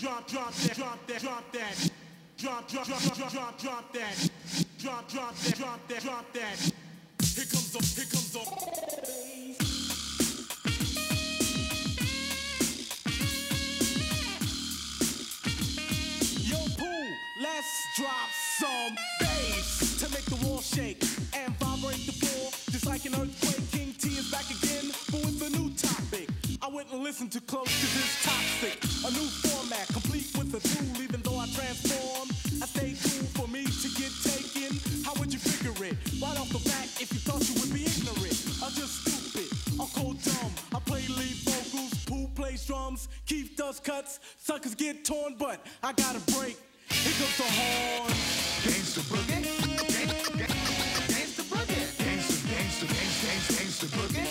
drop that, drop that, drop that. Drop that, drop that, drop that. Here comes the Yo, Pooh, let's drop some bass to make the wall shake and vibrate the floor just like an earthquake. King T is back again, but with a new topic. I wouldn't listen too close cause it's toxic. A new format, complete with a tool. Even though I transform, I stay cool for me to get taken. How would you figure it? Right off the bat, if you thought you would be ignorant, I'm just stupid, I'm cold dumb. I play lead vocals, Pooh plays drums, Keith does cuts, suckers get torn, but I got a break. Here comes the horn. Gangsta boogie, gangsta boogie, gangsta boogie.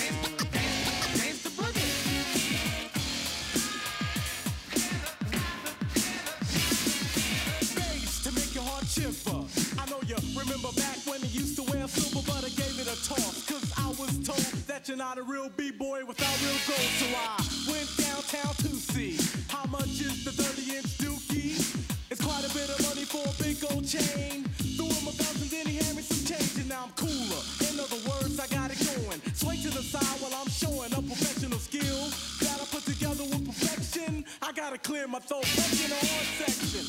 Shiver. I know you remember back when you used to wear silver, but I gave it a toss, cause I was told that you're not a real B-boy without real gold. So I went downtown to see how much is the 30-inch dookie. It's quite a bit of money for a big gold chain. Threw him a thousand, then he handed me some change, and now I'm cooler. In other words, I got it going. Sway to the side while I'm showing up professional skill that I put together with perfection. I gotta clear my throat, punching the horn section.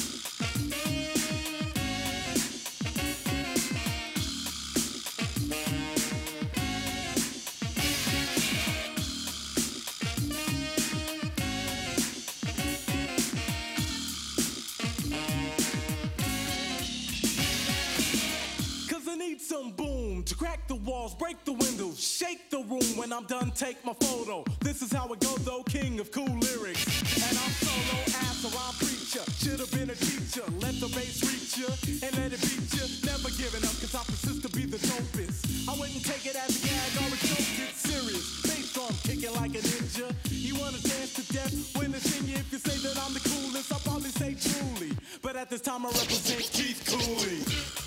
Some boom to crack the walls, break the windows, shake the room. When I'm done, take my photo. This is how it goes though, king of cool lyrics. And I'm solo as a rhyme preacher. Should've been a teacher. Let the bass reach you and let it beat you. Never giving up cause I persist to be the dopest. I wouldn't take it as a gag or a joke. It's serious. Bass drum kicking like a ninja. You wanna dance to death when it's in you. If you say that I'm the coolest, I'll probably say truly. But at this time I represent Keith Cooley.